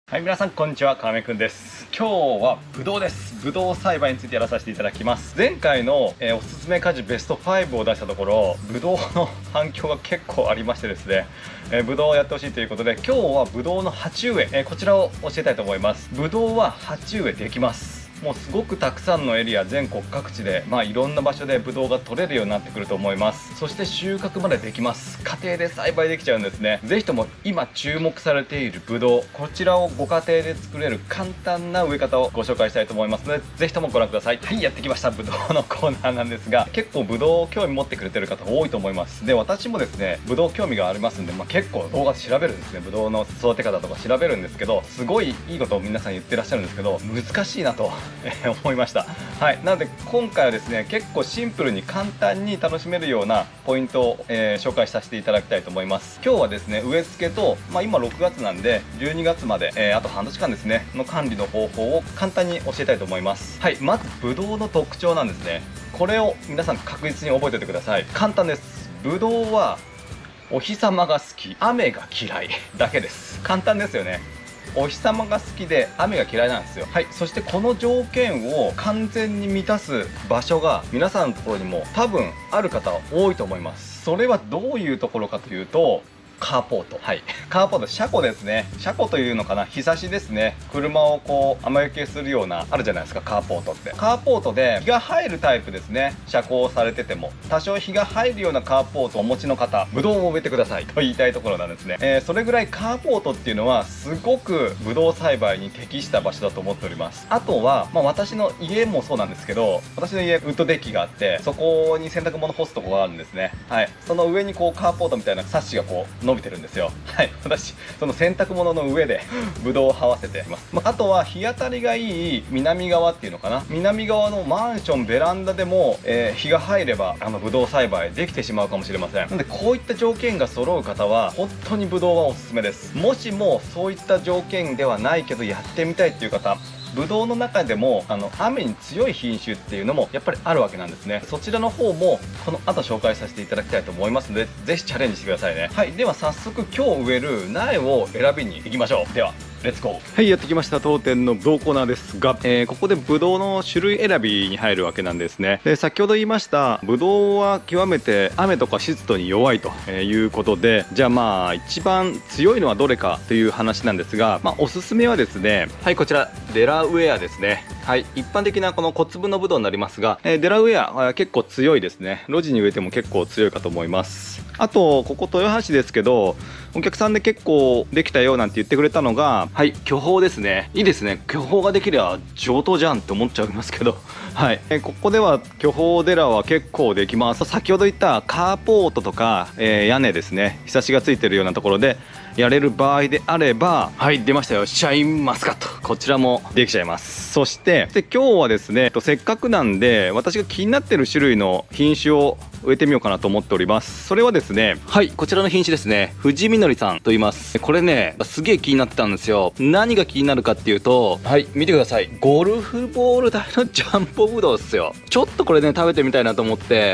はい、皆さんこんにちは、川目くんです。今日はブドウです。ブドウ栽培についてやらさせていただきます。前回の、おすすめ果樹ベスト5を出したところ、ブドウの反響が結構ありましてですね、ブドウをやってほしいということで、今日はブドウの鉢植え、こちらを教えたいと思います。ブドウは鉢植えできます。もうすごくたくさんのエリア、全国各地でいろんな場所でブドウが取れるようになってくると思います。そして収穫までできます。家庭で栽培できちゃうんですね。ぜひとも今注目されているブドウ、こちらをご家庭で作れる簡単な植え方をご紹介したいと思いますので、ぜひともご覧ください。はい、やってきました。ブドウのコーナーなんですが、結構ブドウ興味持ってくれてる方多いと思います。で、私もですね、ブドウ興味がありますんで、結構動画で調べるんですね。ブドウの育て方とか調べるんですけど、すごいいいことを皆さん言ってらっしゃるんですけど、難しいなと思いました。はい、なので今回はですね、結構シンプルに簡単に楽しめるようなポイントを、紹介させていただきたいと思います。今日はですね、植え付けと、今6月なんで12月まで、あと半年間ですねの管理の方法を簡単に教えたいと思います。はい、まずブドウの特徴なんですね。これを皆さん確実に覚えておいてください。簡単です。ブドウはお日様が好き、雨が嫌いだけです。簡単ですよね。お日様が好きで雨が嫌いなんですよ。はい、そしてこの条件を完全に満たす場所が皆さんのところにも多分ある方は多いと思います。それはどういうところかというと、カーポート。はい、カーポート、車庫ですね。車庫というのかな、日差しですね。車をこう雨よけするようなあるじゃないですか、カーポートって。カーポートで日が入るタイプですね。車高をされてても多少日が入るようなカーポートをお持ちの方、ブドウを植えてくださいと言いたいところなんですね。それぐらいカーポートっていうのはすごくブドウ栽培に適した場所だと思っております。あとは、私の家もそうなんですけど、私の家ウッドデッキがあって、そこに洗濯物干すとこがあるんですね。はい、その上にこうカーポートみたいなサッシがこう伸びてるんですよ。はい、私その洗濯物の上でブドウを這わせています。あとは日当たりがいい南側っていうのかな、南側のマンションベランダでも、日が入ればブドウ栽培できてしまうかもしれません。なのでこういった条件が揃う方は本当にブドウはおすすめです。もしもそういった条件ではないけどやってみたいっていう方、ブドウの中でも雨に強い品種っていうのもやっぱりあるわけなんですね。そちらの方もこの後紹介させていただきたいと思いますので、ぜひチャレンジしてくださいね。はい、では早速今日植える苗を選びに行きましょう。ではレッツゴー。はい、やってきました。当店のブドウコーナーですが、ここでブドウの種類選びに入るわけなんですね。で、先ほど言いましたブドウは極めて雨とか湿度に弱いということで、じゃあ一番強いのはどれかという話なんですが、おすすめはですね、はい、こちらデラウェアですね。はい、一般的なこの小粒のブドウになりますが、デラウェア結構強いですね。路地に植えても結構強いかと思います。あとここ豊橋ですけど、お客さんで結構できたよなんて言ってくれたのが、はい、巨峰ですね。いいですね。巨峰ができれば上等じゃんって思っちゃいますけど、はい、ここでは巨峰デラは結構できます。先ほど言ったカーポートとか、屋根ですね、日差しがついてるようなところでやれる場合であれば、はい、出ましたよ、シャインマスカット。こちらもできちゃいます。そして今日はですね、せっかくなんで私が気になってる種類の品種を植えてみようかなと思っております。それはですね、はい、こちらの品種ですね、藤みのりさんと言います。これね、すげえ気になってたんですよ。何が気になるかっていうと、はい、見てください。ゴルフボール大のジャンボブドウですよ。ちょっとこれね、食べてみたいなと思って、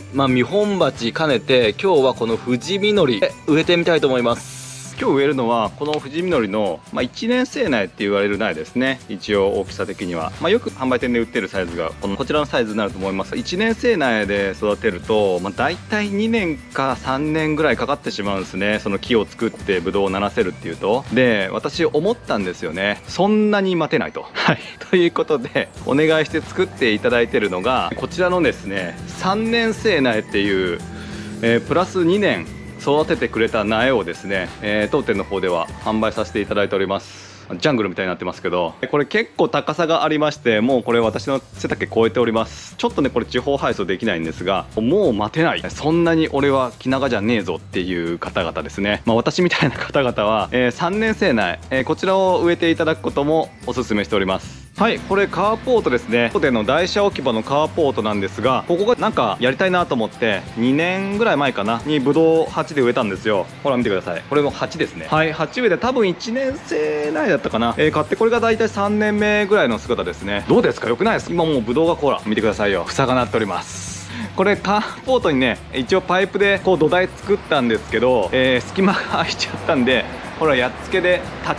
見本鉢兼ねて今日はこの藤みのり植えてみたいと思います。今日植えるのはこの藤みのりの、1年生苗って言われる苗ですね。一応大きさ的には、よく販売店で売ってるサイズがこちらのサイズになると思います。1年生苗で育てると、だいたい2年か3年ぐらいかかってしまうんですね。その木を作ってブドウをならせるっていうと。で、私思ったんですよね。そんなに待てないと。はい、ということでお願いして作っていただいてるのがこちらのですね、3年生苗っていう、プラス2年育ててくれた苗をですね、当店の方では販売させていただいております。ジャングルみたいになってますけど、これ結構高さがありまして、もうこれ私の背丈超えております。ちょっとね、これ地方配送できないんですが、もう待てない、そんなに俺は気長じゃねえぞっていう方々ですね。私みたいな方々は、3年生苗、こちらを植えていただくこともおすすめしております。はい、これカーポートですね。当店の台車置き場のカーポートなんですが、ここがなんかやりたいなと思って2年ぐらい前かなにブドウ鉢で植えたんですよ。ほら見てください、これも鉢ですね。はい、鉢植えで多分1年生苗だったかな、買ってこれが大体3年目ぐらいの姿ですね。どうですか、良くないですか。今もうブドウがほら見てくださいよ、房がなっております。これカーポートにね、一応パイプでこう土台作ったんですけど、隙間が空いちゃったんで、ほらやっつけで竹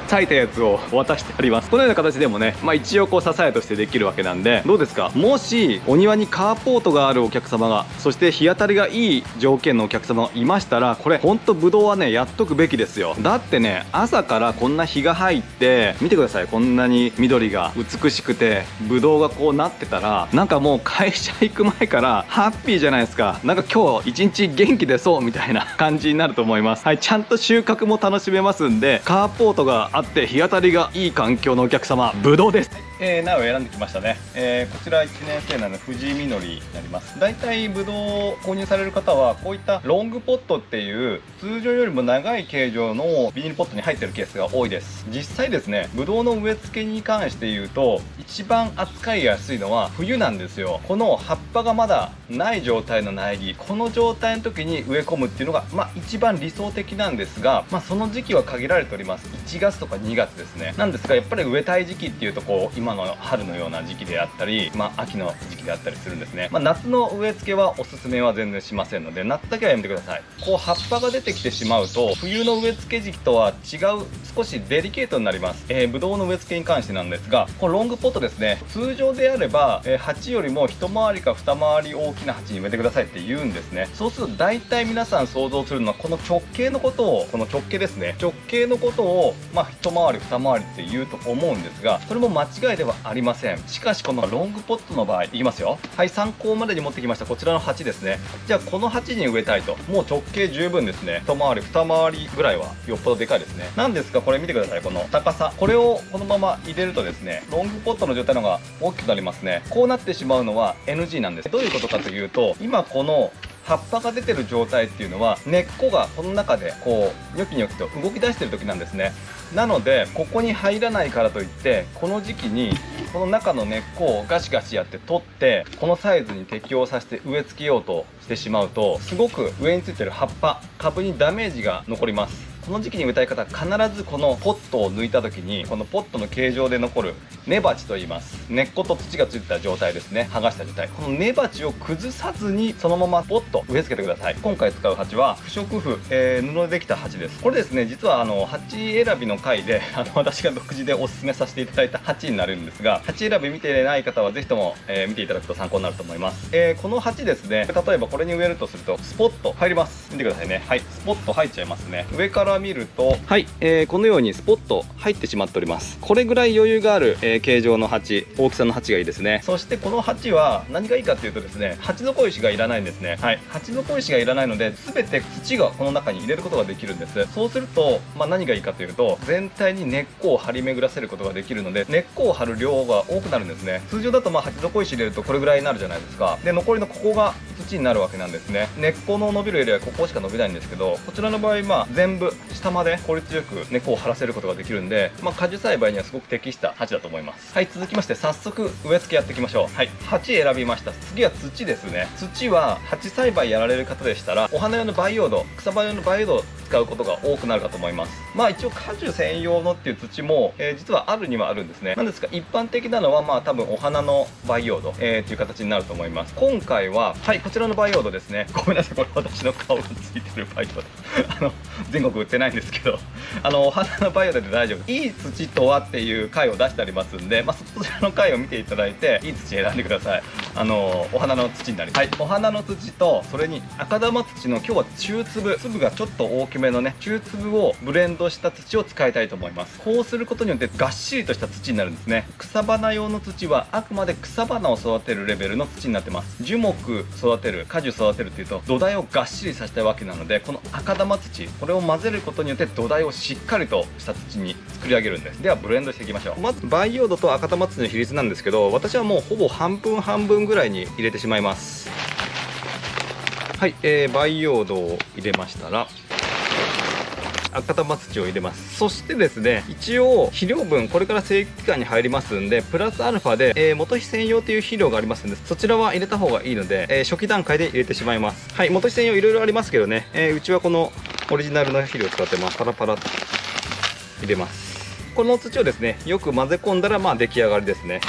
裂いたやつを渡してあります。このような形でもね、一応こう支えとしてできるわけなんで、どうですか。もしお庭にカーポートがあるお客様が、そして日当たりがいい条件のお客様がいましたら、これほんとブドウはねやっとくべきですよ。だってね、朝からこんな日が入って見てください。こんなに緑が美しくてブドウがこうなってたら、なんかもう会社行く前からハッピーじゃないですか。なんか今日一日元気出そうみたいな感じになると思います。はい、ちゃんと収穫も楽しめますんで、カーポートがあって日当たりがいい環境のお客様、ブドウです。苗を選んできましたね。こちら1年生なので藤井実りになります。だいたいブドウを購入される方はこういったロングポットっていう通常よりも長い形状のビニールポットに入ってるケースが多いです。実際ですね、ブドウの植え付けに関して言うと一番扱いやすいのは冬なんですよ。この葉っぱがまだない状態の苗木、この状態の時に植え込むっていうのが一番理想的なんですが、その時期は限られております。1月とか2月ですね。なんですがやっぱり植えたい時期っていうとこう今の春のような時期であったり、秋の時期であったりするんですね。夏の植え付けはおすすめは全然しませんので、夏だけはやめてください。こう葉っぱが出てきてしまうと冬の植え付け時期とは違う少しデリケートになります。ブドウの植え付けに関してなんですが、このロングポットですね、通常であれば、鉢よりも一回りか二回り大きな鉢に植えてくださいって言うんですね。そうすると大体皆さん想像するのはこの直径のことを、この直径ですね、直径のことを一回り二回りって言うと思うんですが、それも間違いではありません。しかしこのロングポットの場合いきますよ。はい、参考までに持ってきましたこちらの鉢ですね。じゃあこの鉢に植えたいと、もう直径十分ですね。一回り二回りぐらいはよっぽどでかいですね。なんですがこれ見てください。この高さ、これをこのまま入れるとですね、ロングポットの状態の方が大きくなりますね。こうなってしまうのは NG なんです。どういうことかというと、今この葉っぱが出てる状態っていうのは根っこがこの中でこうニョキニョキと動き出してる時なんですね。なのでここに入らないからといってこの時期にこの中の根っこをガシガシやって取ってこのサイズに適応させて植え付けようとしてしまうと、すごく上についてる葉っぱ株にダメージが残ります。この時期に植えたい方は必ずこのポットを抜いた時にこのポットの形状で残る根鉢と言います。根っこと土がついてた状態ですね。剥がした状態、この根鉢を崩さずにそのままポッと植え付けてください。今回使う鉢は不織布、布でできた鉢です。これですね、実は鉢選びの回で私が独自でおすすめさせていただいた鉢になるんですが、鉢選び見てない方はぜひとも、見ていただくと参考になると思います。この鉢ですね、例えばこれに植えるとするとスポッと入ります。見てくださいね。はい、スポッと入っちゃいますね。上から見ると、はい、このようにスポッと入ってしまっております。これぐらい余裕がある、形状の鉢、大きさの鉢がいいですね。そしてこの鉢は何がいいかというとですね、鉢底石がいらないんですね。はい、鉢底石がいらないので全て土がこの中に入れることができるんです。そうすると、何がいいかというと全体に根っこを張り巡らせることができるので、根っこを張る量が多くなるんですね。通常だと鉢底石入れるとこれぐらいになるじゃないですか。で残りのここが土になるわけなんですね。根っこの伸びるエリアはここしか伸びないんですけど、こちらの場合全部下まで効率よく根っこを張らせることができるんで、果樹栽培にはすごく適した鉢だと思います。はい、続きまして早速植え付けやっていきましょう。はい、鉢選びました。次は土ですね。土は鉢栽培やられる方でしたらお花用の培養土、草花用の培養土を使うことが多くなるかと思います。一応果樹専用のっていう土も、実はあるにはあるんですね。なんですが一般的なのは多分お花の培養土、っていう形になると思います。今回ははいこちらの培養土ですね。ごめんなさい、これ私の顔がついてる培養土全国売ってないんですけど、お花の培養土で大丈夫。いい土とはっていう回を出してありますんで、そちらの回を見ていただいていい土選んでください。お花の土になります。はい、お花の土とそれに赤玉土の今日は中粒がちょっと大きめのね中粒をブレンドした土を使いたいと思います。こうすることによってがっしりとした土になるんですね。草花用の土はあくまで草花を育てるレベルの土になってます。樹木育てる、果樹育てるっていうと土台をがっしりさせたいわけなので、この赤玉土これを混ぜることによって土台をしっかりとした土に作り上げるんです。ではブレンドしていきましょう。まず培養土と赤玉土の比率なんですけど、私はもうほぼ半分半分ぐらいに入れてしまいます。はい、培養土を入れましたら赤玉土を入れます。そしてですね、一応肥料分これから生育期間に入りますんでプラスアルファで、元肥専用という肥料がありますんで、そちらは入れた方がいいので、初期段階で入れてしまいます。はい、元肥専用いろいろありますけどね、うちはこのオリジナルの肥料を使ってパラパラと入れます。この土をですねよく混ぜ込んだら出来上がりですね。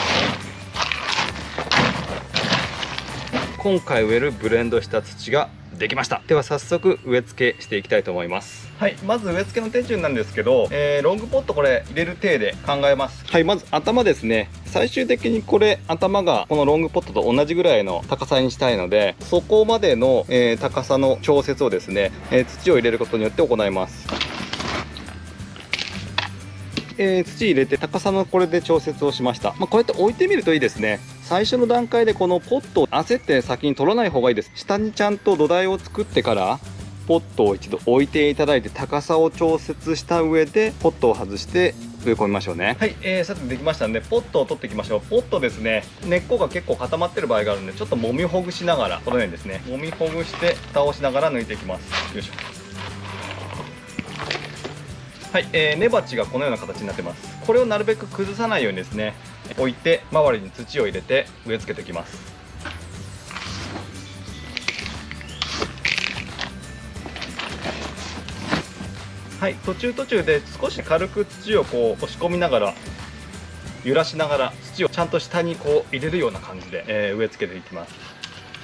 今回植えるブレンドした土ができました。では早速植え付けしていきたいと思います。はい、まず植え付けの手順なんですけど、ロングポットこれ入れる体で考えます。はい、まず頭ですね。最終的にこれ頭がこのロングポットと同じぐらいの高さにしたいので、そこまでの、高さの調節をですね、土を入れることによって行います。土入れて高さのこれで調節をしました。こうやって置いてみるといいですね。最初の段階でこのポットを焦って先に取らない方がいいです。下にちゃんと土台を作ってからポットを一度置いていただいて、高さを調節した上でポットを外して植え込みましょうね。はい、さてできましたんでポットを取っていきましょう。ポットですね、根っこが結構固まってる場合があるんで、ちょっと揉みほぐしながら、このようにですね揉みほぐして蓋をしながら抜いていきます。よいしょ。はい、根鉢がこのような形になってます。これをなるべく崩さないようにですね置いて、周りに土を入れて植え付けていきます。はい、途中で少し軽く土をこう押し込みながら、揺らしながら土をちゃんと下にこう入れるような感じで、植え付けていきます。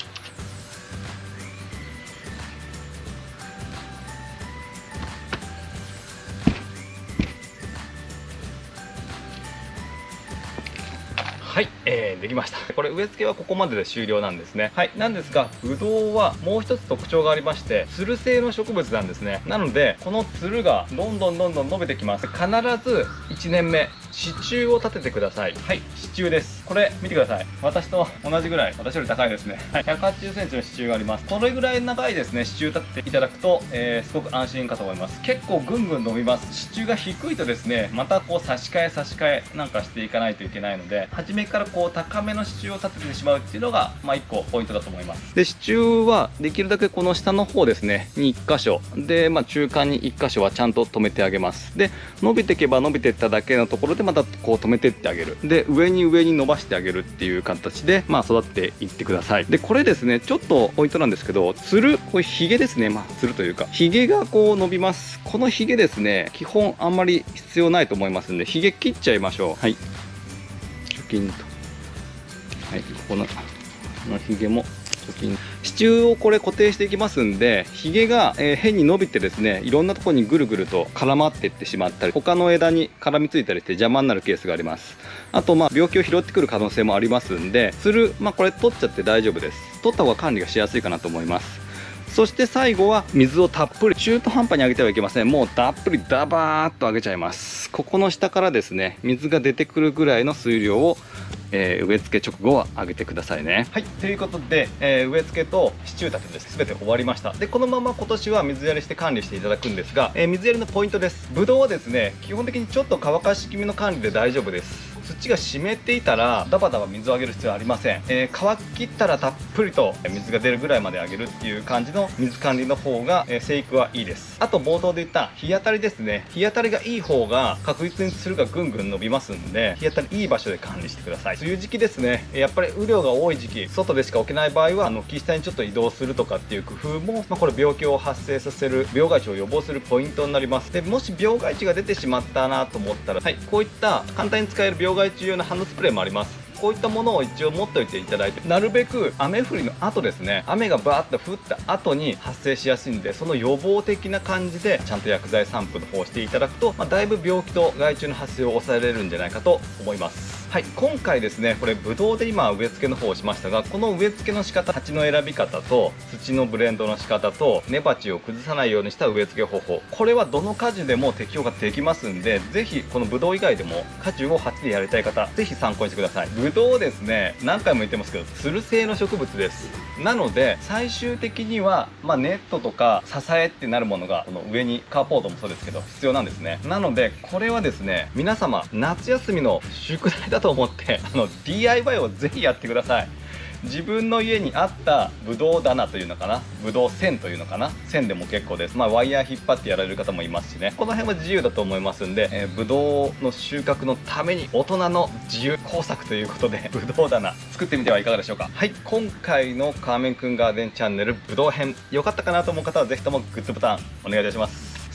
はい、できました。これ植え付けはここまでで終了なんですね。はい、なんですがブドウはもう一つ特徴がありまして、つる性の植物なんですね。なのでこのつるがどんどん伸びてきます。必ず1年目支柱を立ててください。はい、支柱です。これ見てください。私と同じぐらい、私より高いですね。はい、180センチの支柱があります。これぐらい長いですね支柱立てていただくと、すごく安心かと思います。結構ぐんぐん伸びます。支柱が低いとですね、またこう差し替えなんかしていかないといけないので、初めからこう高めの支柱を立ててしまうっていうのが1個ポイントだと思います。で支柱はできるだけこの下の方ですねに1箇所で、中間に1箇所はちゃんと止めてあげます。で伸びていけば伸びていっただけのところでまたこう止めていってあげる。で上に伸ばしてあげるっていう形で育っていってください。でこれですねちょっとポイントなんですけど、つるこれヒゲですね、つるというかヒゲがこう伸びます。このヒゲですね基本あんまり必要ないと思いますんで、ヒゲ切っちゃいましょう。はい、チョキンと、はい、このヒゲも支柱をこれ固定していきますんで、ヒゲが変に伸びてですねいろんなところにぐるぐると絡まっていってしまったり、他の枝に絡みついたりして邪魔になるケースがあります。あと病気を拾ってくる可能性もありますんで、つるこれ取っちゃって大丈夫です。取った方が管理がしやすいかなと思います。そして最後は水をたっぷり、中途半端にあげてはいけません。もうたっぷりダバーっとあげちゃいます。ここの下からですね水が出てくるぐらいの水量を植え付け直後は上げてくださいね。はい、ということで、植え付けと支柱立てです全て終わりました。でこのまま今年は水やりして管理していただくんですが、水やりのポイントです。ブドウはですね基本的にちょっと乾かし気味の管理で大丈夫です。土が湿っていたらダバダバ水をあげる必要はありません。乾ききったらたっぷりと水が出るぐらいまであげるっていう感じの水管理の方が、生育はいいです。あと冒頭で言った日当たりですね。日当たりがいい方が確実につるがぐんぐん伸びますんで、日当たりいい場所で管理してください。梅雨時期ですね、やっぱり雨量が多い時期、外でしか置けない場合は軒下にちょっと移動するとかっていう工夫も、これ病気を発生させる、病害虫を予防するポイントになります。でもし病害虫が出てしまったなと思ったら、はい、こういった簡単に使える病害虫用のハンドスプレーもあります。こういったものを一応持っておいていただいて、なるべく雨降りの後ですね、雨がバーッと降った後に発生しやすいんで、その予防的な感じでちゃんと薬剤散布の方をしていただくと、だいぶ病気と害虫の発生を抑えられるんじゃないかと思います。はい、今回ですねこれブドウで今植え付けの方をしましたが、この植え付けの仕方、鉢の選び方と土のブレンドの仕方と根鉢を崩さないようにした植え付け方法、これはどの果樹でも適用ができますんで、ぜひこのブドウ以外でも果樹を鉢でやりたい方ぜひ参考にしてください。ブドウですね何回も言ってますけどつる性の植物です。なので最終的には、ネットとか支えってなるものがこの上にカーポートもそうですけど必要なんですね。なのでこれはですね皆様夏休みの宿題だと思ってDIY をぜひやってください。自分の家にあったブドウ棚というのかな、ブドウ線というのかな、線でも結構です。ワイヤー引っ張ってやられる方もいますしね、この辺は自由だと思いますんで、ブドウの収穫のために大人の自由工作ということでブドウ棚作ってみてはいかがでしょうか。はい、今回のカーメンくんガーデンチャンネルブドウ編良かったかなと思う方はぜひともグッドボタンお願いいたします。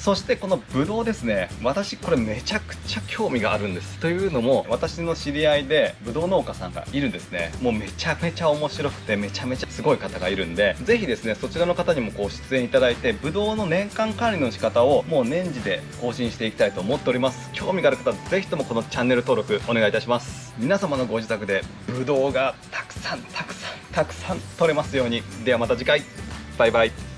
そしてこのブドウですね、私これめちゃくちゃ興味があるんです。というのも、私の知り合いでブドウ農家さんがいるんですね。もうめちゃめちゃ面白くて、めちゃめちゃすごい方がいるんで、ぜひですね、そちらの方にも出演いただいて、ブドウの年間管理の仕方をもう年次で更新していきたいと思っております。興味がある方はぜひともこのチャンネル登録お願いいたします。皆様のご自宅でブドウがたくさん取れますように。ではまた次回、バイバイ。